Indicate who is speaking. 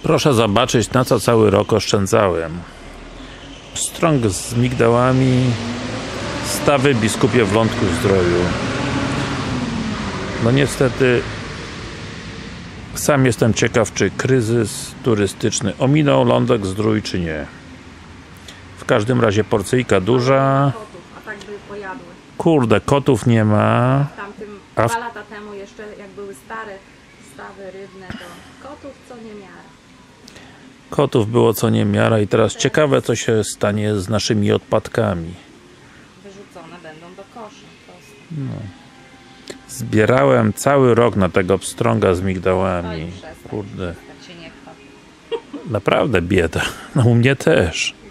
Speaker 1: Proszę zobaczyć, na co cały rok oszczędzałem. Pstrąg z migdałami, Stawy Biskupie w Lądku-Zdroju. No niestety sam jestem ciekaw, czy kryzys turystyczny ominął Lądek-Zdrój, czy nie. W każdym razie porcyjka duża.
Speaker 2: A tak by pojadły.
Speaker 1: Kurde, kotów nie ma.
Speaker 2: Tamtym 2 lata temu jeszcze, jak były stare stawy rybne, to kotów co niemiara.
Speaker 1: Kotów było co niemiara i teraz ciekawe, co się stanie z naszymi odpadkami.
Speaker 2: Wyrzucone będą do kosza.
Speaker 1: No. Zbierałem cały rok na tego pstrąga z migdałami. Kurde.
Speaker 2: Tak się nie chwal.
Speaker 1: Naprawdę bieda. No u mnie też.